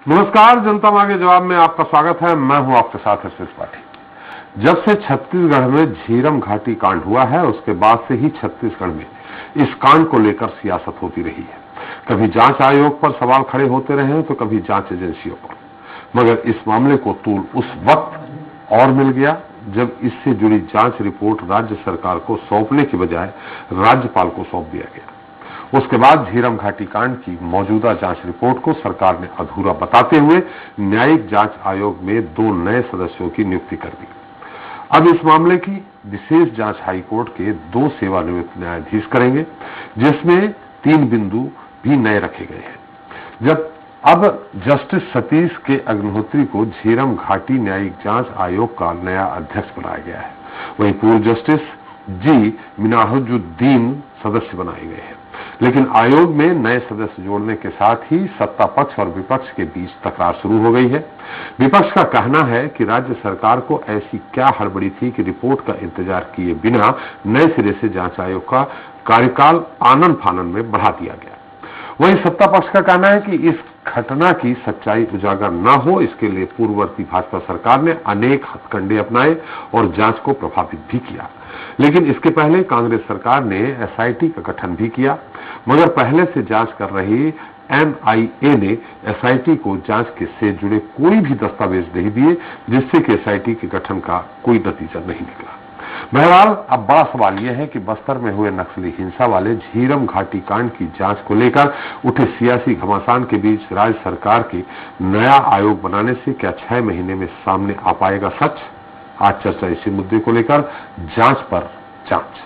नमस्कार, जनता मांगे जवाब में आपका स्वागत है। मैं हूं आपके साथ हर्षित पाठी। जब से छत्तीसगढ़ में झीरम घाटी कांड हुआ है, उसके बाद से ही छत्तीसगढ़ में इस कांड को लेकर सियासत होती रही है। कभी जांच आयोग पर सवाल खड़े होते रहे हैं तो कभी जांच एजेंसियों पर, मगर इस मामले को तूल उस वक्त और मिल गया जब इससे जुड़ी जांच रिपोर्ट राज्य सरकार को सौंपने की बजाय राज्यपाल को सौंप दिया गया। उसके बाद झीरम घाटी कांड की मौजूदा जांच रिपोर्ट को सरकार ने अधूरा बताते हुए न्यायिक जांच आयोग में 2 नए सदस्यों की नियुक्ति कर दी। अब इस मामले की विशेष जांच हाईकोर्ट के 2 सेवानिवृत्त न्यायाधीश करेंगे, जिसमें 3 बिंदु भी नए रखे गए हैं। अब जस्टिस सतीश के अग्निहोत्री को झीरम घाटी न्यायिक जांच आयोग का नया अध्यक्ष बनाया गया है। वहीं पूर्व जस्टिस जी मिनाजुद्दीन सदस्य बनाए गए हैं। लेकिन आयोग में नए सदस्य जोड़ने के साथ ही सत्ता पक्ष और विपक्ष के बीच तकरार शुरू हो गई है। विपक्ष का कहना है कि राज्य सरकार को ऐसी क्या हड़बड़ी थी कि रिपोर्ट का इंतजार किए बिना नए सिरे से जांच आयोग का कार्यकाल आनन फानन में बढ़ा दिया गया। वहीं सत्ता पक्ष का कहना है कि इस घटना की सच्चाई उजागर न हो, इसके लिए पूर्ववर्ती भाजपा सरकार ने अनेक हथकंडे अपनाए और जांच को प्रभावित भी किया। लेकिन इसके पहले कांग्रेस सरकार ने एसआईटी का गठन भी किया, मगर पहले से जांच कर रही एनआईए ने एसआईटी को जांच से जुड़े कोई भी दस्तावेज नहीं दिए, जिससे कि एसआईटी के गठन का कोई नतीजा नहीं निकला। बहरहाल अब बड़ा सवाल यह है कि बस्तर में हुए नक्सली हिंसा वाले झीरम घाटी कांड की जांच को लेकर उठे सियासी घमासान के बीच राज्य सरकार के नया आयोग बनाने से क्या 6 महीने में सामने आ पाएगा सच? आज चर्चा इसी मुद्दे को लेकर जांच पर जांच।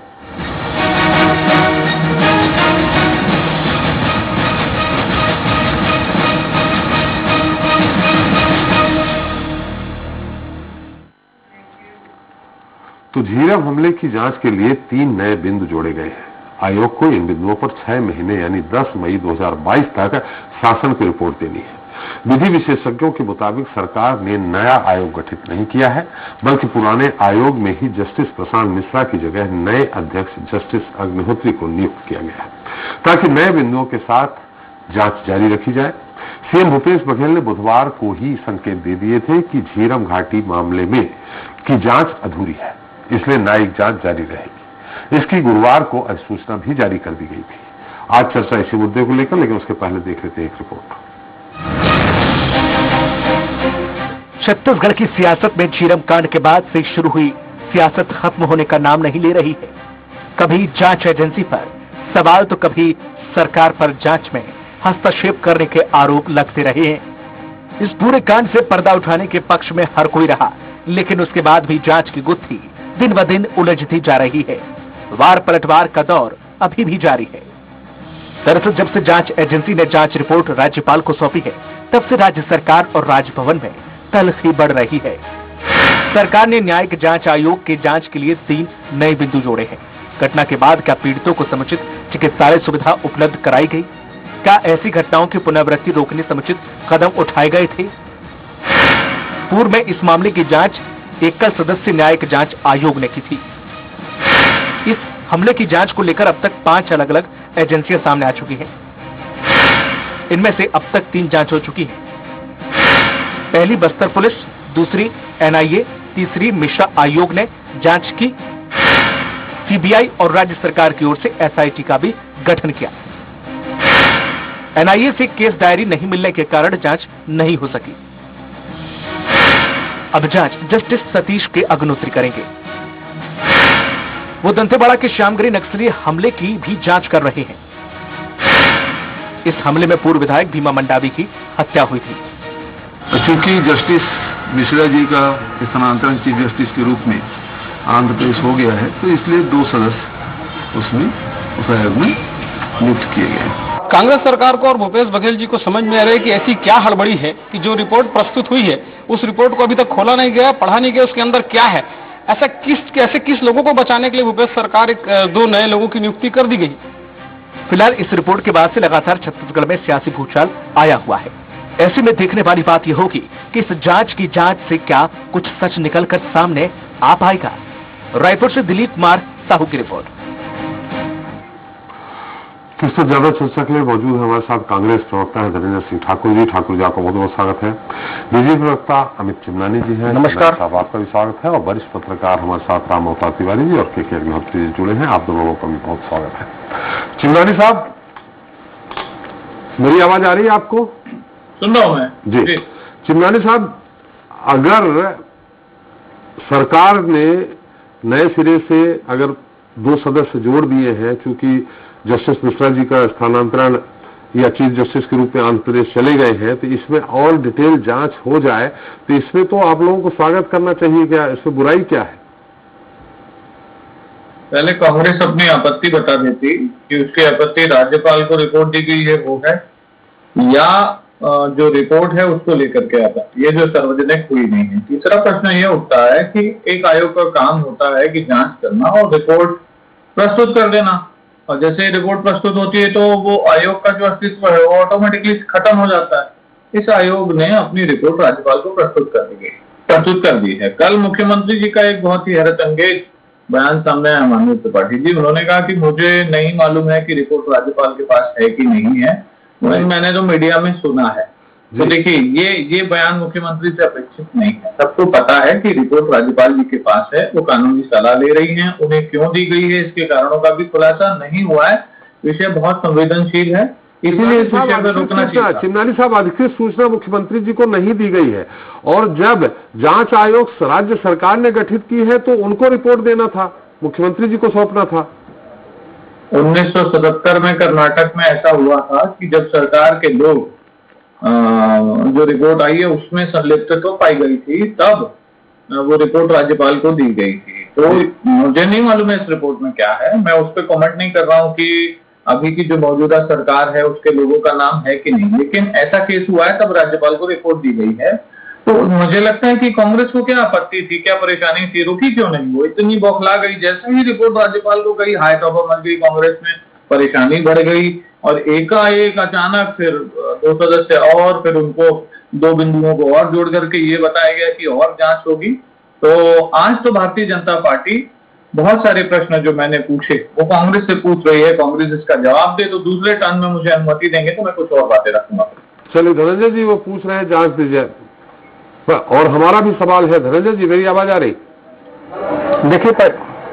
तो झीरम हमले की जांच के लिए 3 नए बिंदु जोड़े गए हैं। आयोग को इन बिंदुओं पर 6 महीने यानी 10 मई 2022 तक शासन की रिपोर्ट देनी है। विधि विशेषज्ञों के मुताबिक सरकार ने नया आयोग गठित नहीं किया है, बल्कि पुराने आयोग में ही जस्टिस प्रशांत मिश्रा की जगह नए अध्यक्ष जस्टिस अग्निहोत्री को नियुक्त किया गया है, ताकि नए बिंदुओं के साथ जांच जारी रखी जाए। सीएम भूपेश बघेल ने बुधवार को ही संकेत दे दिए थे कि झीरम घाटी मामले में की जांच अधूरी है, इसलिए न्यायिक जांच जारी रहेगी। इसकी गुरुवार को अधिसूचना भी जारी कर दी गई थी। आज चर्चा इसी मुद्दे को लेकर, लेकिन उसके पहले देख लेते हैं एक रिपोर्ट। छत्तीसगढ़ की सियासत में झीरम कांड के बाद से शुरू हुई सियासत खत्म होने का नाम नहीं ले रही है। कभी जांच एजेंसी पर सवाल तो कभी सरकार पर जांच में हस्तक्षेप करने के आरोप लगते रहे हैं। इस पूरे कांड से पर्दा उठाने के पक्ष में हर कोई रहा, लेकिन उसके बाद भी जांच की गुत्थी दिन ब दिन उलझती जा रही है। वार पलटवार का दौर अभी भी जारी है। दरअसल जब से जांच एजेंसी ने जांच रिपोर्ट राज्यपाल को सौंपी है, तब से राज्य सरकार और राजभवन में तल्खी बढ़ रही है। सरकार ने न्यायिक जांच आयोग के जांच के लिए 3 नए बिंदु जोड़े हैं। घटना के बाद क्या पीड़ितों को समुचित चिकित्सालय सुविधा उपलब्ध कराई गई? क्या ऐसी घटनाओं की पुनरावृत्ति रोकने समुचित कदम उठाए गए थे? पूर्व में इस मामले की जांच एकल सदस्य न्यायिक जांच आयोग ने की थी। इस हमले की जांच को लेकर अब तक 5 अलग-अलग एजेंसियां सामने आ चुकी हैं। इनमें से अब तक 3 जांच हो चुकी है। पहली बस्तर पुलिस, दूसरी एनआईए, तीसरी मिश्रा आयोग ने जांच की। सीबीआई और राज्य सरकार की ओर से एसआईटी का भी गठन किया। एनआईए से केस डायरी नहीं मिलने के कारण जांच नहीं हो सकी। अब जांच जस्टिस सतीश के अग्निहोत्री करेंगे। वो दंतेवाड़ा के श्यामगिरी नक्सली हमले की भी जांच कर रहे हैं। इस हमले में पूर्व विधायक भीमा मंडावी की हत्या हुई थी। क्योंकि जस्टिस मिश्रा जी का स्थानांतरण चीफ जस्टिस के रूप में आंध्र प्रदेश हो गया है, तो इसलिए 2 सदस्य उस आयोग में नियुक्त किए गए। कांग्रेस सरकार को और भूपेश बघेल जी को समझ में आ रहा है कि ऐसी क्या हड़बड़ी है कि जो रिपोर्ट प्रस्तुत हुई है उस रिपोर्ट को अभी तक खोला नहीं गया, पढ़ा नहीं गया, उसके अंदर क्या है। ऐसे किस लोगों को बचाने के लिए भूपेश सरकार 2 नए लोगों की नियुक्ति कर दी गई। फिलहाल इस रिपोर्ट के बाद से लगातार छत्तीसगढ़ में सियासी भूचाल आया हुआ है। ऐसे में देखने वाली बात यह होगी कि इस जांच की जांच से क्या कुछ सच निकलकर सामने आ पाएगा। रायपुर से दिलीप कुमार साहू की रिपोर्ट। इससे ज्यादा चर्चा के लिए मौजूद है हमारे साथ कांग्रेस प्रवक्ता है धर्मेंद्र सिंह ठाकुर जी। ठाकुर जी आपका बहुत बहुत स्वागत है। बीजेपी प्रवक्ता अमित चिमनानी जी हैं। नमस्कार साहब, आपका भी स्वागत है। और वरिष्ठ पत्रकार हमारे साथ राम अवतार तिवारी जी और के अग्निहोत्री जी जुड़े हैं। आप दोनों का भी बहुत स्वागत है। चिमनानी साहब, मेरी आवाज आ रही है आपको? सुन रहा हूं मैं जी। चिमनानी साहब, अगर सरकार ने नए सिरे से अगर 2 सदस्य जोड़ दिए हैं, क्योंकि जस्टिस मिश्रा जी का स्थानांतरण या चीफ जस्टिस के रूप में आंध्र प्रदेश चले गए हैं, तो इसमें और डिटेल जांच हो जाए, तो इसमें तो आप लोगों को स्वागत करना चाहिए। क्या इसमें बुराई क्या है? पहले कांग्रेस अपनी आपत्ति बता देती कि उसकी आपत्ति राज्यपाल को रिपोर्ट दी गई है वो है, या जो रिपोर्ट है उसको लेकर के आता, ये जो सार्वजनिक हुई नहीं है। तीसरा प्रश्न ये उठता है कि एक आयोग का काम होता है कि जांच करना और रिपोर्ट प्रस्तुत कर देना, और जैसे ही रिपोर्ट प्रस्तुत होती है तो वो आयोग का जो अस्तित्व है वो ऑटोमेटिकली खत्म हो जाता है। इस आयोग ने अपनी रिपोर्ट राज्यपाल को प्रस्तुत कर दी है। कल मुख्यमंत्री जी का एक बहुत ही हैरत अंगेज बयान सामने आया माननीय त्रिपाठी जी। उन्होंने कहा कि मुझे नहीं मालूम है कि रिपोर्ट राज्यपाल के पास है कि नहीं है, मैंने तो मीडिया में सुना है। तो देखिए, ये बयान मुख्यमंत्री से अपेक्षित नहीं है। सबको पता है कि रिपोर्ट राज्यपाल जी के पास है, वो कानूनी सलाह ले रही हैं। उन्हें क्यों दी गई है इसके कारणों का भी खुलासा नहीं हुआ है। विषय बहुत संवेदनशील है, इसीलिए इस विषय में रोकना चाहिए। चिमनानी साहब, अधिकृत सूचना मुख्यमंत्री जी को नहीं दी गई है, और जब जांच आयोग राज्य सरकार ने गठित की है तो उनको रिपोर्ट देना था, मुख्यमंत्री जी को सौंपना था। 1977 में कर्नाटक में ऐसा हुआ था कि जब सरकार के लोग जो रिपोर्ट आई है उसमें संलिप्तता तो पाई गई थी, तब वो रिपोर्ट राज्यपाल को दी गई थी। तो मुझे नहीं मालूम है इस रिपोर्ट में क्या है, मैं उस पर कमेंट नहीं कर रहा हूँ कि अभी की जो मौजूदा सरकार है उसके लोगों का नाम है कि नहीं, लेकिन ऐसा केस हुआ है तब राज्यपाल को रिपोर्ट दी गई है। तो मुझे लगता है कि कांग्रेस को क्या आपत्ति थी, क्या परेशानी थी, रुकी क्यों नहीं? वो इतनी बौखला गई, जैसे ही रिपोर्ट राज्यपाल को गई हाई टॉप मच गई, कांग्रेस में परेशानी बढ़ गई, और एकाएक अचानक फिर 2 सदस्य और फिर उनको 2 बिंदुओं को और जोड़ करके ये बताया गया कि और जांच होगी। तो आज तो भारतीय जनता पार्टी बहुत सारे प्रश्न जो मैंने पूछे वो कांग्रेस से पूछ रही है, कांग्रेस इसका जवाब दे तो दूसरे टर्न में मुझे अनुमति देंगे तो मैं कुछ और बातें रखूंगा। चलिए धनंजय जी, वो पूछ रहे हैं जांच दीजिए, और हमारा भी सवाल है। धनंजय जी, मेरी आवाज आ रही? देखिए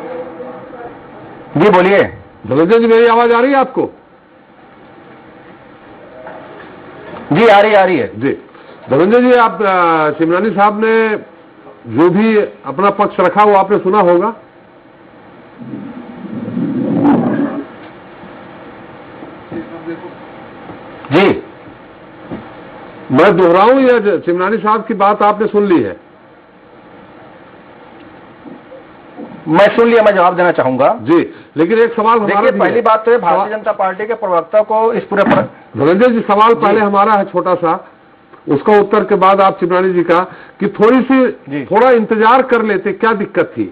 जी, बोलिए। धनंजय जी, मेरी आवाज आ रही है आपको? जी आ रही है जी। धनंजय जी, आप चिमनानी साहब ने जो भी अपना पक्ष रखा वो आपने सुना होगा। जी, मैं दोहराऊं या चिमनानी साहब की बात आपने सुन ली है? मैं सुन लिया, मैं जवाब देना चाहूंगा। जी, लेकिन एक सवाल हमारा भी पहली बात तो है भारतीय जनता पार्टी के प्रवक्ता को इस पूरे पर धनंजय जी, सवाल पहले हमारा है छोटा सा, उसका उत्तर के बाद आप चिमनानी जी का, कि थोड़ा इंतजार कर लेते, क्या दिक्कत थी?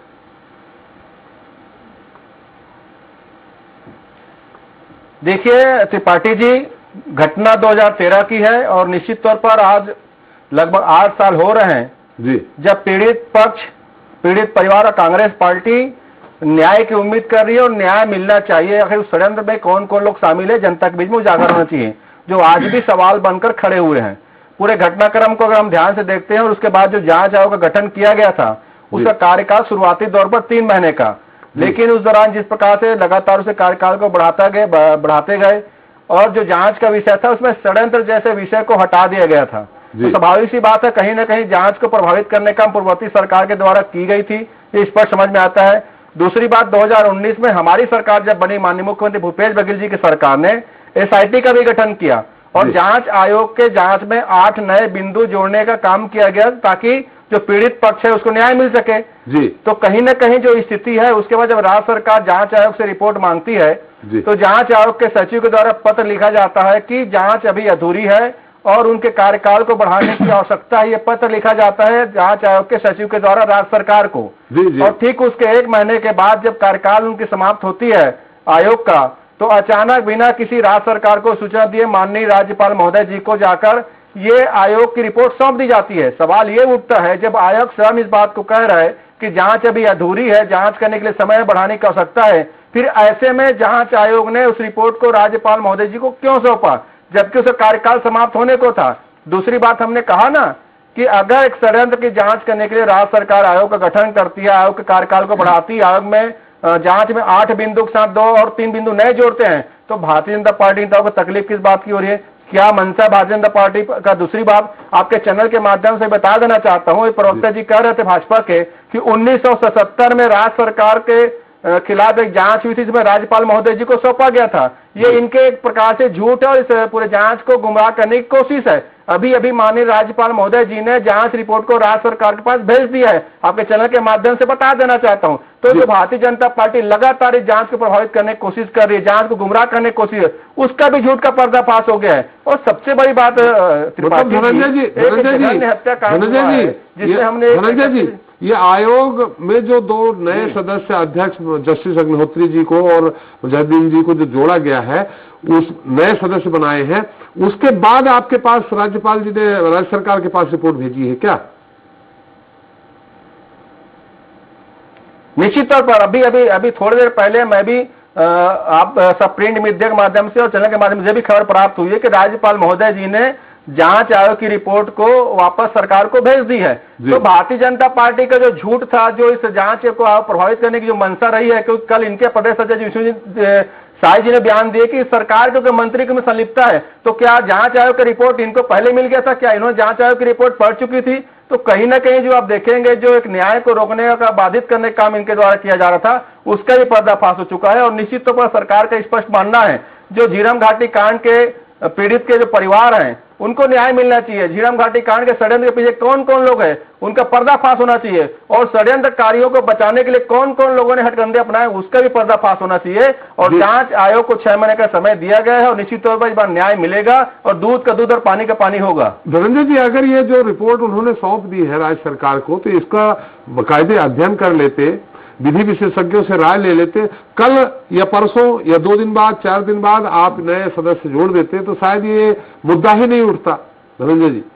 देखिए त्रिपाठी जी, घटना 2013 की है और निश्चित तौर पर आज लगभग 8 साल हो रहे हैं जी, जब पीड़ित पक्ष, पीड़ित परिवार और कांग्रेस पार्टी न्याय की उम्मीद कर रही है, और न्याय मिलना चाहिए। आखिर उस षड्यंत्र में कौन कौन लोग शामिल है, जनता के बीच में उजागर होना चाहिए, जो आज भी सवाल बनकर खड़े हुए हैं। पूरे घटनाक्रम को अगर हम ध्यान से देखते हैं, और उसके बाद जो जांच आयोग का गठन किया गया था, उसका कार्यकाल शुरुआती दौर पर 3 महीने का, लेकिन उस दौरान जिस प्रकार से लगातार उसे कार्यकाल को बढ़ाते गए, और जो जांच का विषय था उसमें षड्यंत्र जैसे विषय को हटा दिया गया था। तो स्वाभाविक सी बात है, कहीं ना कहीं जांच को प्रभावित करने का पूर्ववर्ती सरकार के द्वारा की गई थी, ये स्पष्ट समझ में आता है। दूसरी बात, 2019 में हमारी सरकार जब बनी, माननीय मुख्यमंत्री भूपेश बघेल जी की सरकार ने SIT का भी गठन किया, और जांच आयोग के जांच में 8 नए बिंदु जोड़ने का काम किया गया, ताकि जो पीड़ित पक्ष है उसको न्याय मिल सके। जी। तो कहीं न कहीं जो स्थिति है, उसके बाद जब राज्य सरकार जांच आयोग से रिपोर्ट मांगती है, तो जांच आयोग के सचिव के द्वारा पत्र लिखा जाता है कि जांच अभी अधूरी है और उनके कार्यकाल को बढ़ाने की आवश्यकता है। ये पत्र लिखा जाता है जांच आयोग के सचिव के द्वारा राज्य सरकार को। और ठीक उसके 1 महीने के बाद जब कार्यकाल उनकी समाप्त होती है आयोग का, तो अचानक बिना किसी राज्य सरकार को सूचना दिए माननीय राज्यपाल महोदय जी को जाकर ये आयोग की रिपोर्ट सौंप दी जाती है। सवाल ये उठता है, जब आयोग स्वयं इस बात को कह रहा है कि जांच अभी अधूरी है, जांच करने के लिए समय बढ़ाने की आवश्यकता है, फिर ऐसे में जांच आयोग ने उस रिपोर्ट को राज्यपाल महोदय जी को क्यों सौंपा, जबकि उसका कार्यकाल समाप्त होने को था। दूसरी बात, हमने कहा ना कि अगर एक षड्यंत्र की जांच करने के लिए राज्य सरकार आयोग का गठन करती है, आयोग के कार्यकाल को बढ़ाती है, आयोग में जांच में 8 बिंदु के साथ 2 और 3 बिंदु नए जोड़ते हैं, तो भारतीय जनता पार्टी नेताओं को तकलीफ किस बात की हो रही है? क्या मंशा भारतीय जनता पार्टी का? दूसरी बात, आपके चैनल के माध्यम से बता देना चाहता हूं, प्रवक्ता जी कह रहे थे भाजपा के कि 1977 में राज्य सरकार के खिलाफ एक जांच हुई थी जिसमें राज्यपाल महोदय जी को सौंपा गया था। ये इनके एक प्रकार से झूठ है और इस पूरे जांच को गुमराह करने की कोशिश है। अभी अभी माननीय राज्यपाल महोदय जी ने जांच रिपोर्ट को राज्य सरकार के पास भेज दिया है। आपके चैनल के माध्यम से बता देना चाहता हूं। तो जो भारतीय जनता पार्टी लगातार इस जांच को प्रभावित करने की कोशिश कर रही है, जांच को गुमराह करने की कोशिश है, उसका भी झूठ का पर्दाफाश हो गया है। और सबसे बड़ी बात, धनंजय जी, ये आयोग में जो 2 नए सदस्य अध्यक्ष जस्टिस अग्निहोत्री जी को और मुजाहिदीन जी को जो जोड़ा गया है, उस नए सदस्य बनाए हैं, उसके बाद आपके पास राज्यपाल जी ने राज्य सरकार के पास रिपोर्ट भेजी है क्या? निश्चित तौर पर अभी थोड़ी देर पहले मैं भी आप सब प्रिंट मीडिया के माध्यम से और चैनल के माध्यम से भी खबर प्राप्त हुई है कि राज्यपाल महोदय जी ने जांच आयोग की रिपोर्ट को वापस सरकार को भेज दी है। तो भारतीय जनता पार्टी का जो झूठ था, जो इस जांच को प्रभावित करने की जो मंशा रही है, क्योंकि कल इनके प्रदेश अध्यक्ष विष्णुजीत साई जी ने बयान दिए कि सरकार जो मंत्री में संलिप्तता है, तो क्या जांच आयोग की रिपोर्ट इनको पहले मिल गया था? क्या इन्होंने जांच आयोग की रिपोर्ट पढ़ चुकी थी? तो कहीं ना कहीं जो आप देखेंगे, जो एक न्याय को रोकने का, बाधित करने का काम इनके द्वारा किया जा रहा था, उसका भी पर्दाफाश हो चुका है। और निश्चित तौर पर सरकार का स्पष्ट मानना है, जो झीरम घाटी कांड के पीड़ित के जो परिवार हैं, उनको न्याय मिलना चाहिए। झीरम घाटी कांड के षड्यंत्र के पीछे कौन कौन लोग हैं, उनका पर्दाफाश होना चाहिए। और षड्यंत्रकारियों को बचाने के लिए कौन कौन लोगों ने हथकंडे अपनाए, उसका भी पर्दाफाश होना चाहिए। और जांच आयोग को 6 महीने का समय दिया गया है और निश्चित तौर पर इस बार न्याय मिलेगा और दूध का दूध और पानी का पानी होगा। धनंजय जी, अगर ये जो रिपोर्ट उन्होंने सौंप दी है राज्य सरकार को, तो इसका बाकायदे अध्ययन कर लेते, विधि विशेषज्ञों से राय ले लेते, कल या परसों या 2 दिन बाद, 4 दिन बाद आप नए सदस्य जोड़ देते, तो शायद ये मुद्दा ही नहीं उठता। धनंजय जी,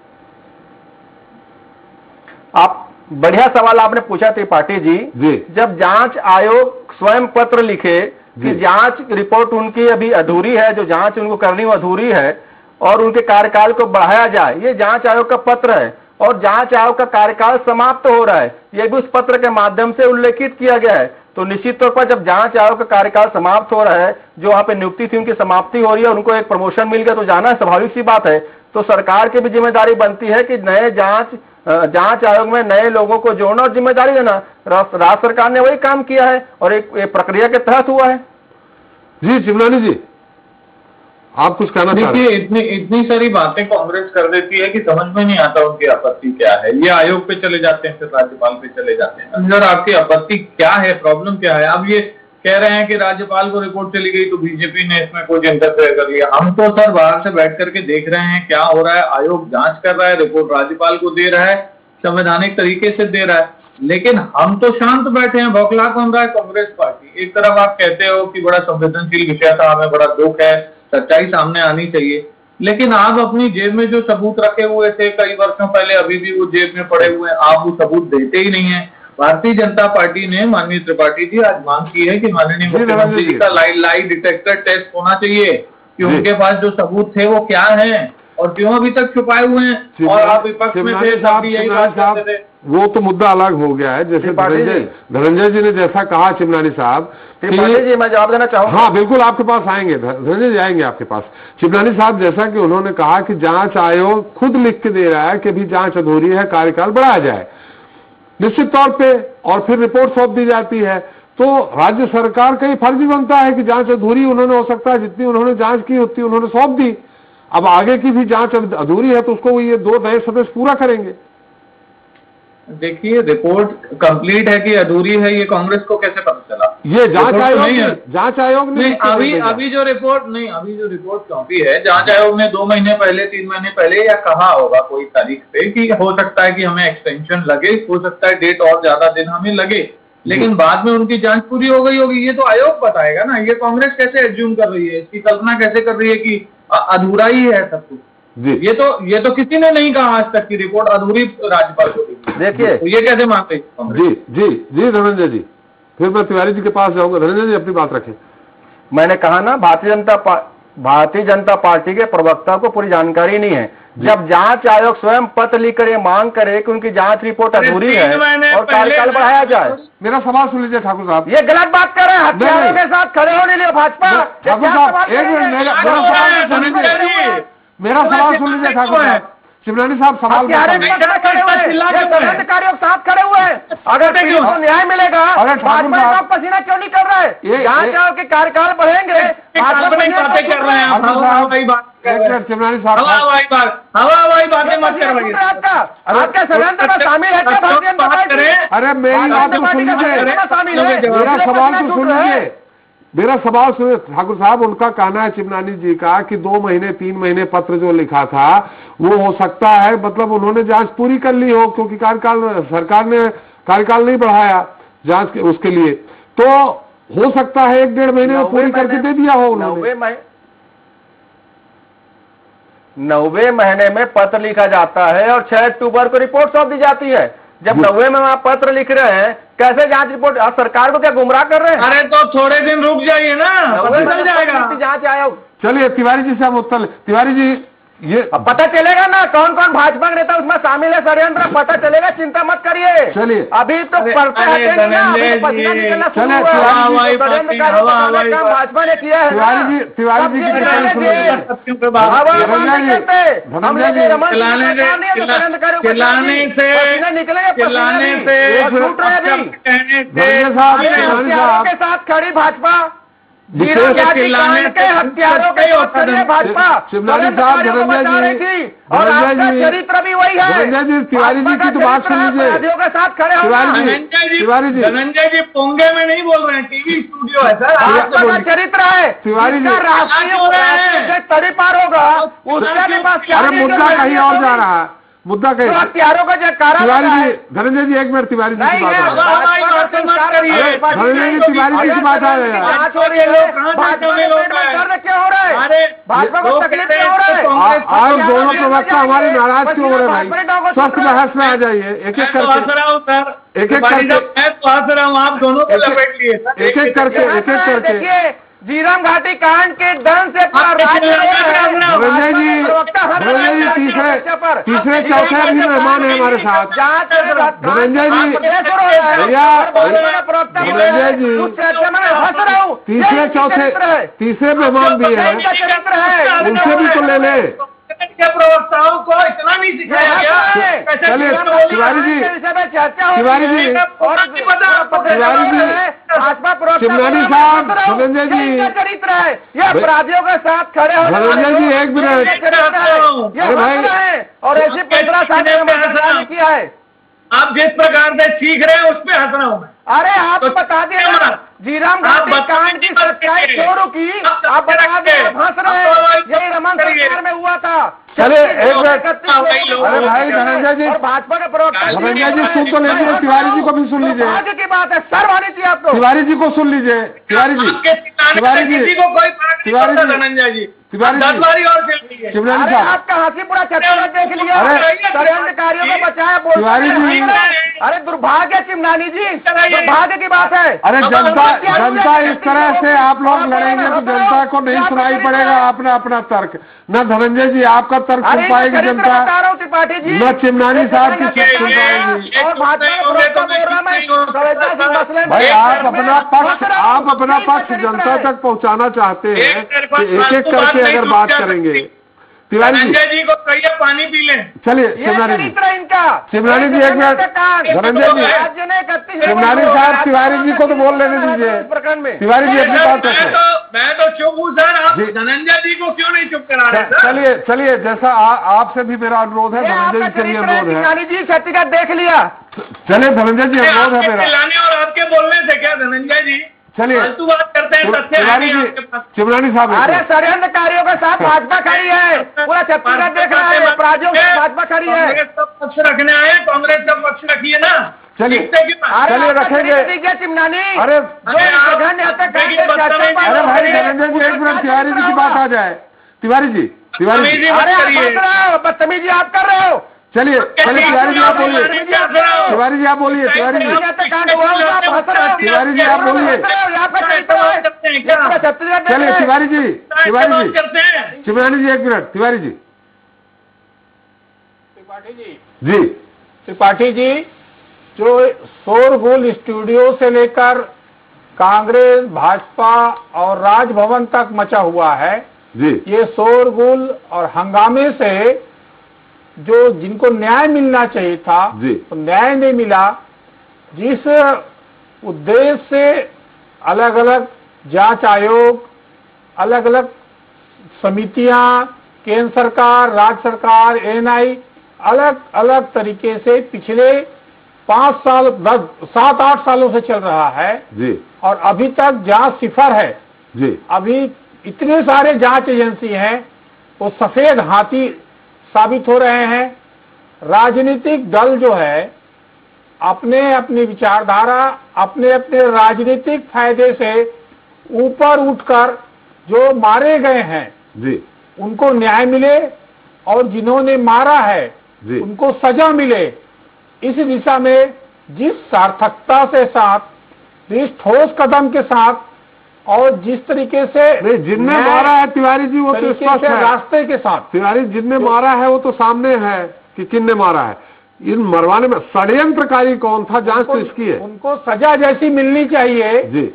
आप बढ़िया सवाल आपने पूछा त्रिपाठी जी। जब जांच आयोग स्वयं पत्र लिखे कि जांच रिपोर्ट उनकी अभी अधूरी है, जो जांच उनको करनी वो अधूरी है और उनके कार्यकाल को बढ़ाया जाए, ये जांच आयोग का पत्र है और जांच आयोग का कार्यकाल समाप्त हो रहा है, यह भी उस पत्र के माध्यम से उल्लेखित किया गया है। तो निश्चित तौर पर जब जांच आयोग का कार्यकाल समाप्त हो रहा है, जो वहां पे नियुक्ति थी उनकी समाप्ति हो रही है, उनको एक प्रमोशन मिल गया, तो जाना स्वाभाविक सी बात है। तो सरकार की भी जिम्मेदारी बनती है कि नए जांच आयोग में नए लोगों को जोड़ना और जिम्मेदारी देना। राज्य सरकार ने वही काम किया है और एक प्रक्रिया के तहत हुआ है। जी चिमलानी जी, आप कुछ कहना चाहते हैं? देखिए, इतनी सारी बातें कांग्रेस कर देती है कि समझ में नहीं आता उनकी आपत्ति क्या है। ये आयोग पे चले जाते हैं, फिर राज्यपाल पे चले जाते हैं। अंदर आपकी आपत्ति क्या है, प्रॉब्लम क्या है? अब ये कह रहे हैं कि राज्यपाल को रिपोर्ट चली गई तो बीजेपी ने इसमें कुछ इंटरफेयर कर लिया। हम तो सर बाहर से बैठ करके देख रहे हैं क्या हो रहा है। आयोग जांच कर रहा है, रिपोर्ट राज्यपाल को दे रहा है, संवैधानिक तरीके से दे रहा है, लेकिन हम तो शांत बैठे हैं। बौखला कौन रहा है? कांग्रेस पार्टी। एक तरफ आप कहते हो कि बड़ा संवेदनशील विषय था, हमें बड़ा दुख है, सच्चाई सामने आनी चाहिए, लेकिन आप अपनी जेब में जो सबूत रखे हुए थे कई वर्षों पहले, अभी भी वो जेब में पड़े हुए हैं, आप वो सबूत देते ही नहीं है। भारतीय जनता पार्टी ने, माननीय त्रिपाठी जी, आज मांग की है कि माननीय मुख्यमंत्री जी का लाई डिटेक्टर टेस्ट होना चाहिए कि उनके पास जो सबूत थे वो क्या है और क्यों अभी तक छुपाए हुए हैं। और आप विपक्ष में थे, यही बात करते थे। वो तो मुद्दा अलग हो गया है। जैसे धनंजय जी ने जैसा कहा, चिमलानी साहब, जी मैं जवाब देना चाहूंगा। हाँ बिल्कुल, आपके पास आएंगे, धनंजय जी आएंगे आपके पास। चिमलानी साहब, जैसा कि उन्होंने कहा कि जांच आयोग खुद लिख के दे रहा है कि अभी जांच अधूरी है, कार्यकाल बढ़ाया जाए निश्चित तौर पे, और फिर रिपोर्ट सौंप दी जाती है, तो राज्य सरकार का ही फर्ज बनता है कि जांच अधूरी उन्होंने, हो सकता है जितनी उन्होंने जांच की उतनी उन्होंने सौंप दी। अब आगे की भी जांच अधूरी है तो उसको ये 2 नए सदस्य पूरा करेंगे। देखिए, रिपोर्ट कंप्लीट है कि अधूरी है, ये कांग्रेस को कैसे पता चला? ये जांच आयोग ने अभी जो रिपोर्ट सौंपी है, जांच आयोग ने 2 महीने पहले, 3 महीने पहले या कहा होगा कोई तारीख पे कि हो सकता है कि हमें एक्सटेंशन लगे, हो सकता है डेट और ज्यादा दिन हमें लगे, लेकिन बाद में उनकी जांच पूरी हो गई होगी। ये तो आयोग बताएगा ना। ये कांग्रेस कैसे एज्यूम कर रही है, इसकी कल्पना कैसे कर रही है कि अधूरा ही है सब कुछ? जी। ये तो किसी ने नहीं कहा आज तक की रिपोर्ट अधूरी राज्यपाल को दी। देखिए तो ये कैसे मानते? जी जी जी धनंजय जी, फिर मैं तिवारी जी के पास जाऊंगा। धनंजय जी अपनी बात रखें। मैंने कहा ना, भारतीय जनता पार्टी के प्रवक्ता को पूरी जानकारी नहीं है। जब जांच आयोग स्वयं पत्र लिखकर ये मांग करे कि उनकी जांच रिपोर्ट अधूरी है और कार्यकाल बढ़ाया जाए। मेरा सवाल सुन लीजिए ठाकुर साहब। ये गलत बात कर रहे हैं, हथियारों के साथ खड़े होने लिए भाजपा। ठाकुर साहब एक मिनट, मेरा सवाल सुन लीजिए ठाकुर साहब। शिवरानी साहब सवाल अधिकारियों के साथ खड़े हुए हैं। अगर न्याय मिलेगा, भाजपा का पसीना क्यों नहीं कर रहा है? जांच आयोग के कार्यकाल बढ़ेंगे, बातें कर रहे हैं शिवरानी साहब। हवाई बातें मत करवाइए। आपका षड्यंत्र में शामिल है क्या भारतीय जनता पार्टी? अरे मेरी बात तो सुन लीजिए, मेरा सवाल तो सुन लीजिए। मेरा सवाल सुनिए ठाकुर साहब। उनका कहना है चिमनानी जी का कि 2 महीने 3 महीने पत्र जो लिखा था वो हो सकता है, मतलब उन्होंने जांच पूरी कर ली हो, क्योंकि सरकार ने कार्यकाल नहीं बढ़ाया जांच के उसके लिए, तो हो सकता है 1-1.5 महीने में पूरी करके दे दिया हो उन्होंने। 90 महीने में पत्र लिखा जाता है और 6 अक्टूबर को रिपोर्ट सौंप दी जाती है। जब 90 में आप पत्र लिख रहे हैं, कैसे जांच रिपोर्ट? आप सरकार को क्या गुमराह कर रहे हैं? अरे तो थोड़े दिन रुक जाइए ना, चल जाएगा जांच आयोग। चलिए तिवारी जी से हम उत्तर। तिवारी जी ये अब पता चलेगा ना कौन कौन भाजपा के नेता उसमें शामिल है, षड्यंत्र पता चलेगा, चिंता मत करिए। चलिए अभी तो भाजपा ने किया है। तिवारी जी के साथ खड़ी भाजपा, हथियारों के भाजपा शिवरानी साहब, धनंजय जी और आपका चरित्र भी वही है। धनंजय जी तिवारी जी की तो बात सुन लीजिए। के साथ खड़े तिवारी जी धनंजय जी पोंगे में नहीं बोल रहे हैं, टीवी स्टूडियो है सर। आपका चरित्र है तिवारी जी, राष्ट्रीय तरी पार होगा, उसके पास क्या? अरे मुद्दा कहीं और जा रहा है, मुद्दा कहीं हथियारों का जयकारा। तिवारी जी, धनंजय जी 1 मिनट तिवारी जी की बात है। धनंजय जी तिवारी जी की बात आ रही है। भाजपा को तकलीफ क्यों हो रहा है? आप दोनों प्रवक्ता हमारे नाराज क्यों हो रहे हैं भाई? स्वस्थ बहस में आ जाइए, एक एक करके मैं तो हंस रहा हूँ, आप दोनों को लपेट लिए। एक एक करके झीरम घाटी कांड के डर से धनंजय जी तीसरे चौथे भी मेहमान है हमारे साथ। धनंजय जी भैया, धनंजय जी तीसरे चौथे तीसरे मेहमान भी है, उनसे भी तो ले ले। प्रवक्ताओं को इतना नहीं सिखाया गया। चलिए तिवारी जी, तिवारी जी, शिवरानी साहब, धनंजय जी चरित्र है, ये अपराधियों के साथ खड़े हो। धनंजय जी 1 मिनट, अरे भाई, और ऐसी 15 साल किया है। आप जिस प्रकार से सीख रहे हैं उस पर हंस रहा हूँ मैं। अरे आप तो बता दिए जीराम घाटी कांड की सच्चाई क्यों रुकी? आप बता दें, हंस रहे हैं, यही रमन सरकार में हुआ था। चलिए 1 मिनट। अरे भाई धनंजय जी, भाजपा के प्रवक्ता धनंजय जी सुन तो लीजिए, तिवारी जी को भी सुन लीजिए। आगे की बात है, सर वाली थी आपको। तिवारी जी को सुन लीजिए। तिवारी जी, तिवारी जी, किसी को कोई फर्क नहीं पड़ता धनंजय जी। तिवारी जी, शिवरानी साहब, आपका हंसी पूरा छत्तीसगढ़ देख लिया। षड्यंत्रकारियों को बचाया, तिवारी जी, अरे दुर्भाग्य चिमनानी जी, दुर्भाग्य की बात है। अरे जनता इस तरह से आप लोग लड़ेंगे तो जनता को नहीं सुनाई पड़ेगा अपना अपना तर्क। न धनंजय जी आपका तर्क सुन पाएगी जनता, त्रिपाठी जी, न चिमनानी साहब की सुन पाएगी। भाई आप अपना पक्ष जनता तक पहुंचाना चाहते हैं कि एक एक करके अगर बात करेंगे। तिवारी जी को कहिए पानी पी लें। चलिए शिवरानी जी, शिवरानी जी 1 मिनट। धनंजय जी, शिवरानी साहब तिवारी जी को तो बोल लेने दीजिए। तिवारी जी अपनी बात रखें। मैं तो चुप हूँ सर, आप धनंजय जी को क्यों नहीं चुप करा रहे? चलिए जैसा आपसे भी मेरा अनुरोध है, धनंजय जी से भी अनुरोध है। जी छत्तीसगढ़ देख लिया। चलिए धनंजय जी अनुरोध है मेरा। और आपके बोलने से क्या धनंजय जी? चलिए फालतू बात करते हैं। शिवरानी जी, शिवरानी साहब, अरे षड्यंत्रकारियों के साथ भाजपा खड़ी है, पूरा छत्तीसगढ़ देख रहा है, अपराधियों के साथ भाजपा खड़ी है। कांग्रेस का पक्ष रखने आए, कांग्रेस का पक्ष रखिए ना। चलिए रखेंगे। चिमनानी, अरे भाई धनंजय जी 1 मिनट, तिवारी जी की बात आ जाए। तिवारी जी, अरे बदतमीजी आप कर रहे हो। चलिए चलिए तिवारी जी आप बोलिए, तिवारी जी आप बोलिए, तिवारी जी, तिवारी जी आप बोलिए, चलिए तिवारी जी, तिवारी जी, शिवरानी जी एक मिनट, तिवारी जी। जी त्रिपाठी जी, जो शोरगुल स्टूडियो से लेकर कांग्रेस, भाजपा और राजभवन तक मचा हुआ है जी, ये शोरगुल और हंगामे से जो जिनको न्याय मिलना चाहिए था जी, तो न्याय नहीं मिला। जिस उद्देश्य से अलग अलग जांच आयोग, अलग अलग समितियां, केंद्र सरकार, राज्य सरकार, एएनआई अलग अलग तरीके से पिछले 5 साल 7-8 सालों से चल रहा है जी, और अभी तक जांच सिफर है जी, अभी इतने सारे जांच एजेंसी हैं वो सफेद हाथी साबित हो रहे हैं। राजनीतिक दल जो है अपने अपनी विचारधारा, अपने अपने राजनीतिक फायदे से ऊपर उठकर जो मारे गए हैं जी, उनको न्याय मिले और जिन्होंने मारा है जी, उनको सजा मिले, इस दिशा में जिस सार्थकता से साथ, जिस ठोस कदम के साथ और जिस तरीके से जिनने मारा है तिवारी जी वो तो स्पष्ट है, रास्ते के साथ तिवारी जिनने मारा है वो तो सामने है कि किसने मारा है। इन मरवाने में षड्यंत्रकारी कौन था, जांच तो इसकी है। उनको सजा जैसी मिलनी चाहिए जी,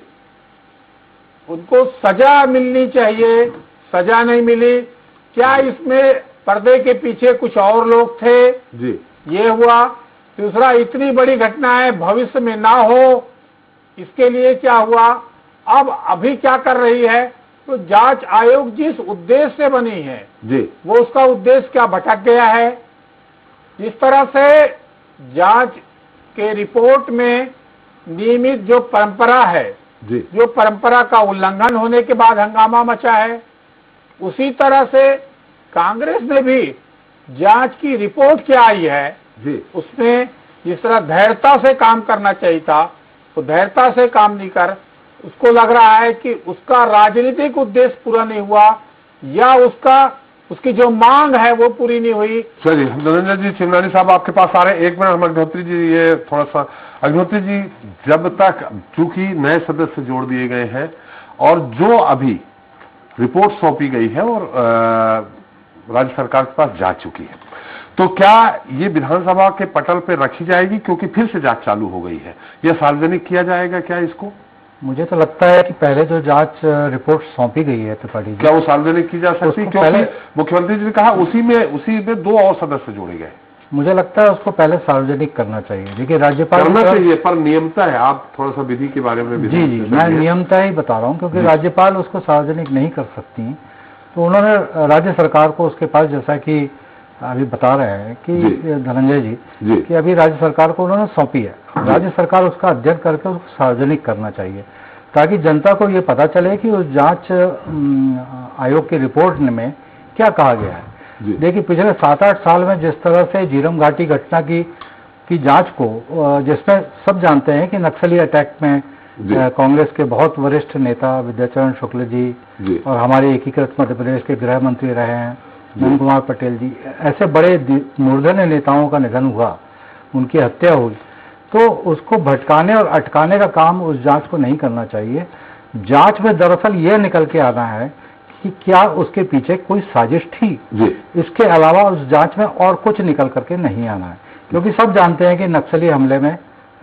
उनको सजा मिलनी चाहिए, सजा नहीं मिली। क्या इसमें पर्दे के पीछे कुछ और लोग थे? जी, ये हुआ। दूसरा, इतनी बड़ी घटनाएं भविष्य में ना हो इसके लिए क्या हुआ, अब अभी क्या कर रही है, तो जांच आयोग जिस उद्देश्य से बनी है जी, वो उसका उद्देश्य क्या भटक गया है। जिस तरह से जांच के रिपोर्ट में नियमित जो परंपरा है, जी, जो परंपरा का उल्लंघन होने के बाद हंगामा मचा है, उसी तरह से कांग्रेस ने भी जांच की रिपोर्ट क्या आई है जी, उसमें जिस तरह धैर्यता से काम करना चाहिए था तो धैर्यता से काम नहीं कर, उसको लग रहा है कि उसका राजनीतिक उद्देश्य पूरा नहीं हुआ या उसकी जो मांग है वो पूरी नहीं हुई। चलिए नरेंद्र जी, शिवरानी साहब आपके पास आ रहे हैं। एक मिनट हम अग्निहोत्री जी, ये थोड़ा सा अग्निहोत्री जी, जब तक चूंकि नए सदस्य जोड़ दिए गए हैं और जो अभी रिपोर्ट सौंपी गई है और राज्य सरकार के पास जा चुकी है, तो क्या ये विधानसभा के पटल पे रखी जाएगी, क्योंकि फिर से जांच चालू हो गई है, यह सार्वजनिक किया जाएगा क्या इसको? मुझे तो लगता है कि पहले जो जांच रिपोर्ट सौंपी गई है त्रिपाठी जी, क्या वो सार्वजनिक की जा सकती है? क्योंकि मुख्यमंत्री जी ने कहा उसी में 2 और सदस्य जोड़े गए। मुझे लगता है उसको पहले सार्वजनिक करना चाहिए। देखिए, राज्यपाल करना चाहिए पर नियमता है, आप थोड़ा सा विधि के बारे में जी, मैं नियमता ही बता रहा हूँ, क्योंकि राज्यपाल उसको सार्वजनिक नहीं कर सकती, तो उन्होंने राज्य सरकार को उसके पास, जैसा कि अभी बता रहे हैं कि धनंजय जी कि अभी राज्य सरकार को उन्होंने सौंपी है, राज्य सरकार उसका अध्ययन करके उसको सार्वजनिक करना चाहिए ताकि जनता को ये पता चले कि उस जांच आयोग की रिपोर्ट में क्या कहा गया है। देखिए, पिछले 7-8 साल में जिस तरह से झीरम घाटी घटना की जांच को, जिसमें सब जानते हैं कि नक्सली अटैक में कांग्रेस के बहुत वरिष्ठ नेता विद्याचरण शुक्ल जी और हमारे एकीकृत मध्य प्रदेश के गृह मंत्री रहे हैं नंद कुमार पटेल जी, ऐसे बड़े मूर्धन्य नेताओं का निधन हुआ, उनकी हत्या हुई, तो उसको भटकाने और अटकाने का काम उस जांच को नहीं करना चाहिए। जांच में दरअसल ये निकल के आना है कि क्या उसके पीछे कोई साजिश थी, इसके अलावा उस जांच में और कुछ निकल करके नहीं आना है, क्योंकि सब जानते हैं कि नक्सली हमले में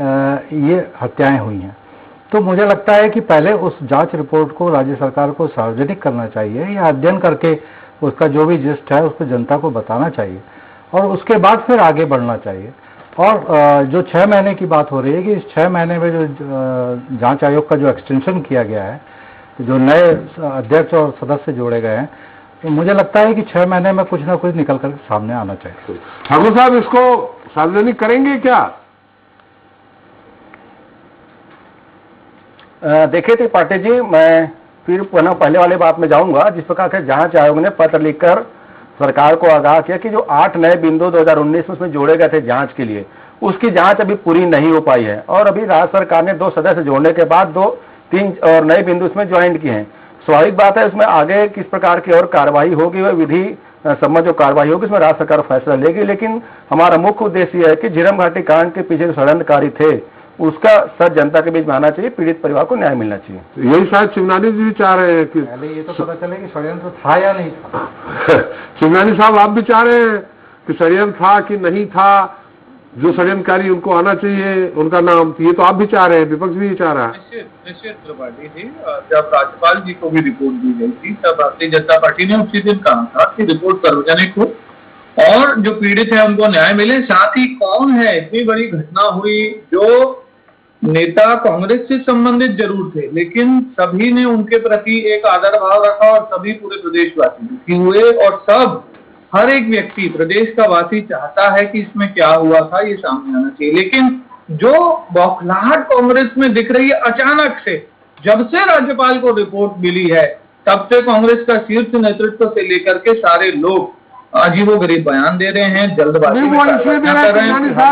ये हत्याएं हुई हैं। तो मुझे लगता है कि पहले उस जांच रिपोर्ट को राज्य सरकार को सार्वजनिक करना चाहिए या अध्ययन करके उसका जो भी जिस्ट है उसको जनता को बताना चाहिए और उसके बाद फिर आगे बढ़ना चाहिए। और जो 6 महीने की बात हो रही है कि इस 6 महीने में जो जांच आयोग का जो एक्सटेंशन किया गया है, जो नए अध्यक्ष और सदस्य जोड़े गए हैं, तो मुझे लगता है कि 6 महीने में कुछ ना कुछ निकल कर सामने आना चाहिए। ठाकुर साहब, इसको सार्वजनिक करेंगे क्या? देखिए त्रिपाठी जी, मैं फिर पुनः पहले वाले बात में जाऊंगा, जिस प्रकार से जांच आयोग ने पत्र लिखकर सरकार को आगाह किया कि जो 8 नए बिंदु 2019 में उसमें जोड़े गए थे जांच के लिए, उसकी जांच अभी पूरी नहीं हो पाई है और अभी राज्य सरकार ने 2 सदस्य जोड़ने के बाद 2-3 और नए बिंदु उसमें ज्वाइन किए हैं। स्वाभाविक बात है, उसमें आगे किस प्रकार की और कार्रवाई होगी वह विधि संबंध जो कार्रवाई होगी उसमें राज्य सरकार फैसला लेगी। लेकिन हमारा मुख्य उद्देश्य यह है कि झीरम घाटी कांड के पीछे जो षड्यंत्रकारी थे उसका सच जनता के बीच में आना चाहिए, पीड़ित परिवार को न्याय मिलना चाहिए। यही शायद शिवनानी जी भी चाह रहे हैं कि पहले ये तो पता चले कि षड्यंत्र था या नहीं था। शिवनानी साहब आप भी चाह रहे हैं कि षड्यंत्र था कि नहीं था, जो षड्यंत्रकारी उनको आना चाहिए उनका नाम, ये तो आप भी चाह रहे हैं, विपक्ष भी चाह रहा है। निश्चित त्रिपाठी जी, जब राज्यपाल जी को भी रिपोर्ट दी गई थी तब भारतीय जनता पार्टी ने उसी दिन कहा था कि रिपोर्ट सार्वजनिक हो और जो पीड़ित है उनको न्याय मिले। साथ ही कौन है, इतनी बड़ी घटना हुई, जो नेता कांग्रेस से संबंधित जरूर थे लेकिन सभी ने उनके प्रति एक आदर भाव रखा और सभी पूरे प्रदेशवासी दुखी हुए और सब हर एक व्यक्ति प्रदेश का वासी चाहता है कि इसमें क्या हुआ था ये सामने आना चाहिए। लेकिन जो बौखलाहट कांग्रेस में दिख रही है अचानक से, जब से राज्यपाल को रिपोर्ट मिली है तब से कांग्रेस का शीर्ष नेतृत्व से लेकर के सारे लोग अजीबोगरीब बयान दे रहे हैं, जल्दबाजी में कर रहे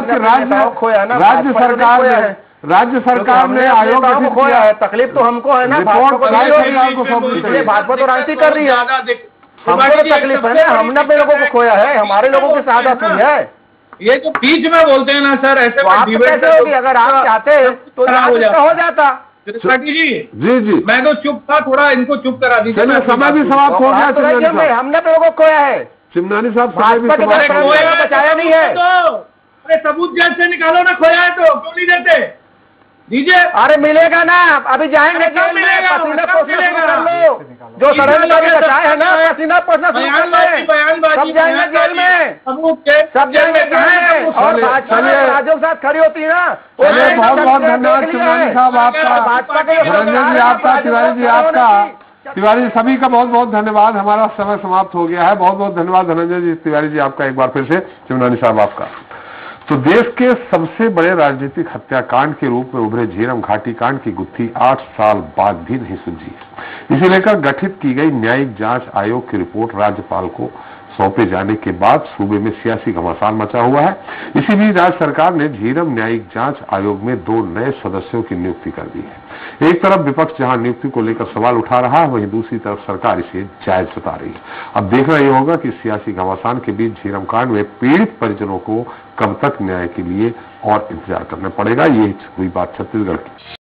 हैं। राज्य सरकार ने आयोग को खोया है, तकलीफ तो हमको है ना, भाजपा तो राजनीति कर रही है, हमको तो तकलीफ है ना, हमने अपने लोगों को खोया है, हमारे लोगों की शहादत हुई है। ये जो बीच में बोलते हैं ना सर, ऐसे कैसे होगी? अगर आप चाहते तो हो जाता। जी मैं तो चुप था, थोड़ा इनको चुप करा दीजिए। समय भी समाप्त हो गया। हमने अपने लोगों को खोया है, शिवनानी साहब बचाया नहीं है। अरे सबूत जेल से निकालो ना, खोया है तो क्यों नहीं देते? दीजिए। अरे मिलेगा ना, अभी जाएंगे जेल में, पसीना पोछना कर लो, जो षड्यंत्रकारी बचाए है ना, पसीना पोछना शुरू कर लो, सब जाएंगे जेल में, सब जाएंगे जेल में। और राज्यों के साथ खड़ी होती है ना। बहुत बहुत धन्यवाद शिवनानी साहब आपका, भाजपा के धनंजय जी आपका, तिवारी जी आपका, तिवारी जी सभी का बहुत बहुत धन्यवाद। हमारा समय समाप्त हो गया है। बहुत बहुत धन्यवाद धनंजय जी, तिवारी जी आपका एक बार फिर से, शिवनानी साहब आपका। तो देश के सबसे बड़े राजनीतिक हत्याकांड के रूप में उभरे झीरम घाटी कांड की गुत्थी 8 साल बाद भी नहीं सुलझी है। इसे लेकर गठित की गई न्यायिक जांच आयोग की रिपोर्ट राज्यपाल को सौंपे जाने के बाद सूबे में सियासी घमासान मचा हुआ है। इसी बीच राज्य सरकार ने झीरम न्यायिक जांच आयोग में 2 नए सदस्यों की नियुक्ति कर दी है। एक तरफ विपक्ष जहां नियुक्ति को लेकर सवाल उठा रहा है, वहीं दूसरी तरफ सरकार इसे जायज बता रही है। अब देखना यह होगा कि सियासी घमासान के बीच झीरम कांड में पीड़ित परिजनों को कब तक न्याय के लिए और इंतजार करना पड़ेगा। ये हुई बात छत्तीसगढ़ की।